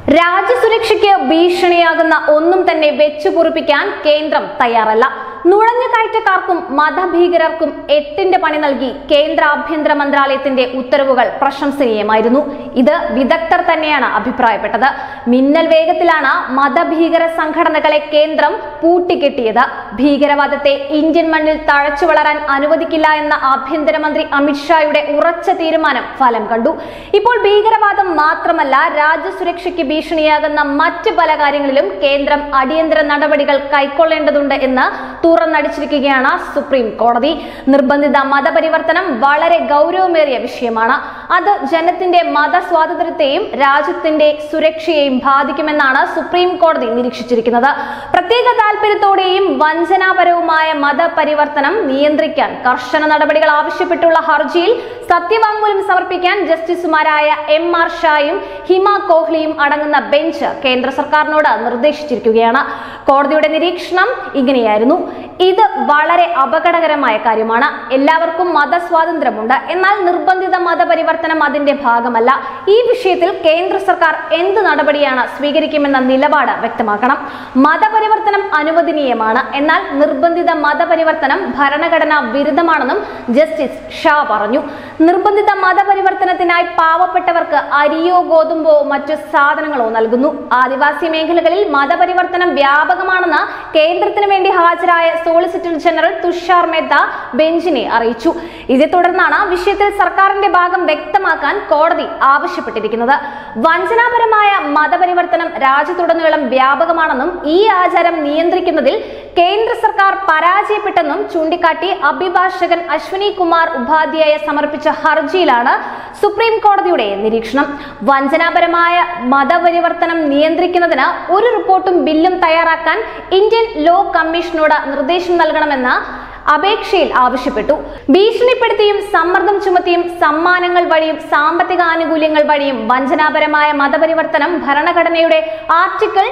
രാജ്യസുരക്ഷയ്ക്ക് ഭീഷണിയാകുന്ന ഒന്നും തന്നെ വെച്ചുപൊറിപ്പിക്കാൻ കേന്ദ്രം തയ്യാറല്ല. നുഴഞ്ഞുകയറ്റക്കാർക്കും മതഭീകരർക്കും 8ന്റെ പണി നൽകി കേന്ദ്ര ആഭ്യന്തര മന്ത്രാലയത്തിന്റെ ഉത്തരവുകൾ പ്രശംസനീയമായിരുന്നു. ഇത് വിദഗ്ധർ തന്നെയാണ് അഭിപ്രായപ്പെട്ടത്. മിന്നൽ വേഗത്തിലാണ് മതഭീകര സംഘടനകളെ കേന്ദ്രം പൂട്ടിക്കെട്ടിയത്. ഭീകരവാദത്തെ ഇന്ത്യൻ മണ്ണിൽ തഴച്ചു വളരാൻ അനുവദിക്കില്ല എന്ന ആഭ്യന്തരമന്ത്രി അമിത്ഷായുടെ ഉറച്ച തീരുമാനം ഫലം കണ്ടു. ഇപ്പോൾ ഭീകരവാദം മാത്രമല്ല, രാജ്യസുരക്ഷയ്ക്ക് ഭീഷണിയാകുന്ന മറ്റ് പല കാര്യങ്ങളിലും കേന്ദ്രം അടിയന്തര നടപടികൾ കൈക്കൊള്ളേണ്ടതുണ്ട് എന്ന് തുറന്നടിച്ചിരിക്കുകയാണ് സുപ്രീം കോടതി. നിർബന്ധിത മതപരിവർത്തനം വളരെ ഗൗരവമേറിയ വിഷയമാണ്. അത് ജനത്തിന്റെ മതസ്വാതന്ത്ര്യത്തെയും രാജ്യത്തിന്റെ സുരക്ഷയെയും ബാധിക്കുമെന്നാണ് സുപ്രീം കോടതി നിരീക്ഷിച്ചിരിക്കുന്നത്. പ്രത്യേക താൽപര്യത്തോടെയും വഞ്ചനാപരവുമായ മതപരിവർത്തനം നിയന്ത്രിക്കാൻ കർശന നടപടികൾ ആവശ്യപ്പെട്ടുള്ള ഹർജിയിൽ സത്യവാങ്മൂലം സമർപ്പിക്കാൻ ജസ്റ്റിസുമാരായ MR ഷായും ഹിമ കോഹ്ലിയും അടങ്ങുന്ന ബെഞ്ച് കേന്ദ്ര സർക്കാരിനോട് നിർദ്ദേശിച്ചിരിക്കുകയാണ്. കോടതിയുടെ നിരീക്ഷണം ഇങ്ങനെയായിരുന്നു: ഇത് വളരെ അപകടകരമായ കാര്യമാണ്. എല്ലാവർക്കും മതസ്വാതന്ത്ര്യമുണ്ട്, എന്നാൽ നിർബന്ധിത മതപരിവർത്തനം അതിന്റെ ഭാഗമല്ല. ഈ വിഷയത്തിൽ കേന്ദ്ര സർക്കാർ എന്ത് നടപടിയാണ് സ്വീകരിക്കുമെന്ന നിലപാട് വ്യക്തമാക്കണം. മതപരിവർത്തനം അനുവദനീയമാണ്, എന്നാൽ നിർബന്ധിത മതപരിവർത്തനം ഭരണഘടനാ വിരുദ്ധമാണെന്നും ജസ്റ്റിസ് ഷാ പറഞ്ഞു. നിർബന്ധിത മതപരിവർത്തനത്തിനായി പാവപ്പെട്ടവർക്ക് അരിയോ ഗോതമ്പോ മറ്റു സാധനങ്ങളോ നൽകുന്നു. ആദിവാസി മേഖലകളിൽ മതപരിവർത്തനം വ്യാപകമാണെന്ന് കേന്ദ്രത്തിന് വേണ്ടി ഹാജരായ സോളിസിറ്റർ ജനറൽ തുഷാർ മേത്ത ബെഞ്ചിനെ അറിയിച്ചു. ഇതേ തുടർന്നാണ് വിഷയത്തിൽ സർക്കാരിന്റെ ഭാഗം വ്യക്തമാക്കാൻ കോടതി ആവശ്യപ്പെട്ടിരിക്കുന്നത്. വഞ്ചനാപരമായ മതപരിവർത്തനം രാജ്യത്തുടനീളം വ്യാപകമാണെന്നും ഈ ആചാരം നിയന്ത്രിക്കുന്നതിൽ കേന്ദ്ര സർക്കാർ പരാജയപ്പെട്ടെന്നും ചൂണ്ടിക്കാട്ടി അഭിഭാഷകൻ അശ്വനി കുമാർ ഉപാധ്യായ സമർപ്പിച്ച ഹർജിയിലാണ് സുപ്രീം കോടതിയുടെ നിരീക്ഷണം. വഞ്ചനാപരമായ മതപരിവർത്തനം നിയന്ത്രിക്കുന്നതിന് ഒരു റിപ്പോർട്ടും ബില്ലും തയ്യാറാക്കാൻ ഇന്ത്യൻ ലോ കമ്മീഷനോട് നിർദ്ദേശം നൽകണമെന്ന് അപേക്ഷയിൽ ആവശ്യപ്പെട്ടു. ഭീഷണിപ്പെടുത്തിയും സമ്മർദ്ദം ചുമത്തിയും സമ്മാനങ്ങൾ വഴിയും സാമ്പത്തിക ആനുകൂല്യങ്ങൾ വഴിയും വഞ്ചനാപരമായ മതപരിവർത്തനം ഭരണഘടനയുടെ ആർട്ടിക്കിൾ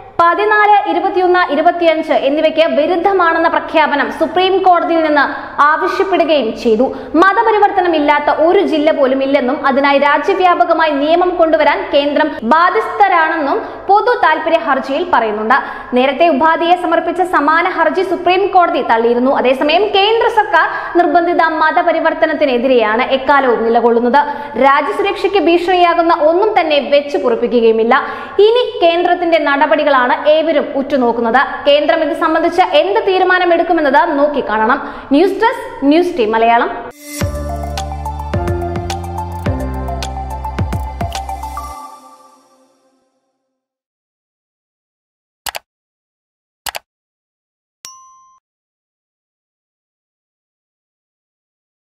14, 21, 25 എന്നിവയ്ക്ക് വിരുദ്ധമാണെന്ന പ്രഖ്യാപനം സുപ്രീം കോടതിയിൽ നിന്ന് ആവശ്യപ്പെടുകയും ചെയ്തു. മതപരിവർത്തനം ഇല്ലാത്ത ഒരു ജില്ല പോലും ഇല്ലെന്നും അതിനായി രാജ്യവ്യാപകമായി നിയമം കൊണ്ടുവരാൻ കേന്ദ്രം ബാധ്യസ്ഥരാണെന്നും പൊതു താൽപര്യ ഹർജിയിൽ പറയുന്നുണ്ട്. നേരത്തെ ഉപാധ്യായ സമർപ്പിച്ച സമാന ഹർജി സുപ്രീം കോടതി തള്ളിയിരുന്നു. അതേസമയം കേന്ദ്ര സർക്കാർ നിർബന്ധിത മതപരിവർത്തനത്തിനെതിരെയാണ് എക്കാലവും നിലകൊള്ളുന്നത്. രാജ്യസുരക്ഷയ്ക്ക് ഭീഷണിയാകുന്ന ഒന്നും തന്നെ വെച്ചു പൊറിപ്പിക്കുകയുമില്ല. ഇനി കേന്ദ്രത്തിന്റെ നടപടികളാണ് ഏവരും ഉറ്റുനോക്കുന്നത്. കേന്ദ്രം ഇത് സംബന്ധിച്ച് എന്ത് തീരുമാനമെടുക്കുമെന്നത് നോക്കിക്കാണണം. News desk, news team Malayalam.